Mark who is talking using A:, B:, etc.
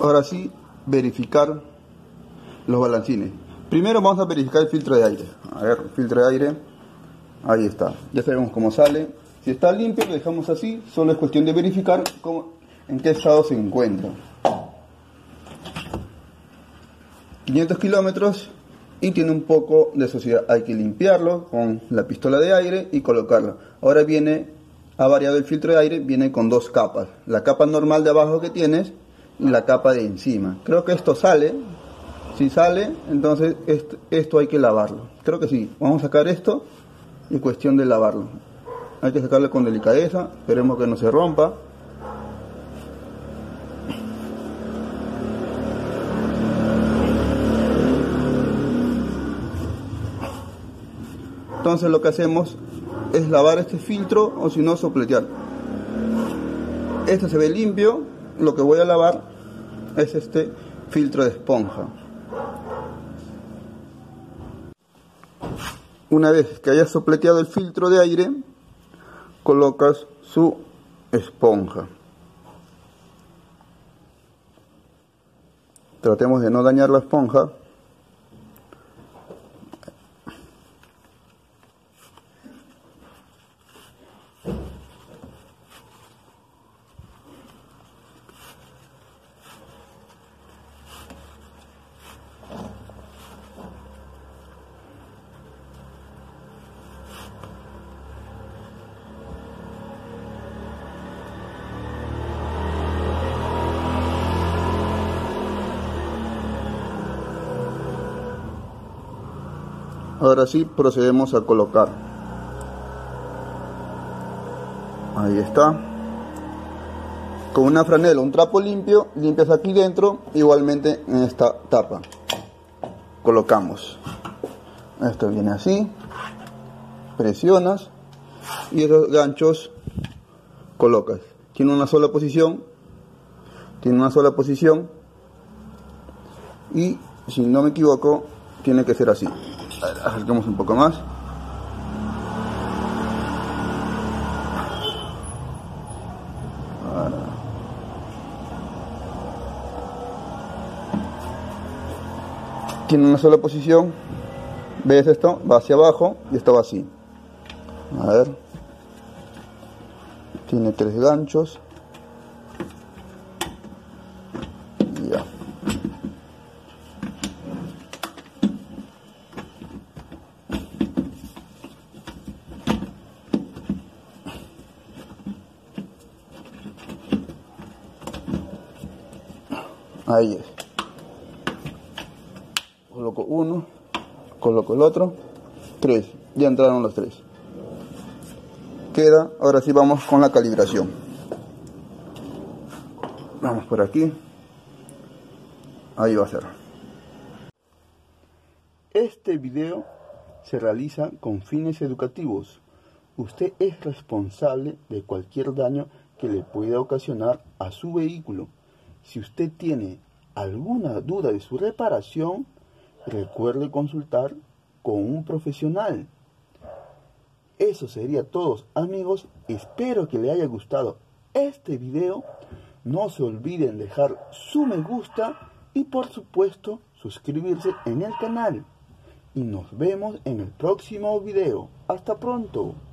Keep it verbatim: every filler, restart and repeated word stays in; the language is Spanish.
A: Ahora sí, verificar los balancines. Primero vamos a verificar el filtro de aire. A ver, filtro de aire. Ahí está. Ya sabemos cómo sale. Si está limpio lo dejamos así. Solo es cuestión de verificar cómo, en qué estado se encuentra. quinientos kilómetros y tiene un poco de suciedad. Hay que limpiarlo con la pistola de aire y colocarlo. Ahora viene, ha variado el filtro de aire, viene con dos capas. La capa normal de abajo que tienes y la capa de encima. Creo que esto sale. Si sale, entonces esto, esto hay que lavarlo. Creo que sí. Vamos a sacar esto y cuestión de lavarlo. Hay que sacarlo con delicadeza. Esperemos que no se rompa. Entonces lo que hacemos es lavar este filtro o si no sopletear. Este se ve limpio. Lo que voy a lavar es este filtro de esponja. Una vez que hayas sopleteado el filtro de aire, colocas su esponja. Tratemos de no dañar la esponja. Ahora sí procedemos a colocar. Ahí está. Con una franela, un trapo limpio, limpias aquí dentro, igualmente en esta tapa. Colocamos. Esto viene así. Presionas y esos ganchos colocas. Tiene una sola posición. Tiene una sola posición. Y si no me equivoco, tiene que ser así. Acercamos un poco más. Ahora. Tiene una sola posición. ¿Ves esto? Va hacia abajo y esto va así. A ver. Tiene tres ganchos. Y ya. Ahí es. Coloco uno, coloco el otro, tres. Ya entraron los tres. Queda, ahora sí vamos con la calibración. Vamos por aquí. Ahí va a ser. Este video se realiza con fines educativos. Usted es responsable de cualquier daño que le pueda ocasionar a su vehículo. Si usted tiene alguna duda de su reparación, recuerde consultar con un profesional. Eso sería todo, amigos. Espero que le haya gustado este video. No se olviden dejar su me gusta y por supuesto suscribirse en el canal. Y nos vemos en el próximo video. Hasta pronto.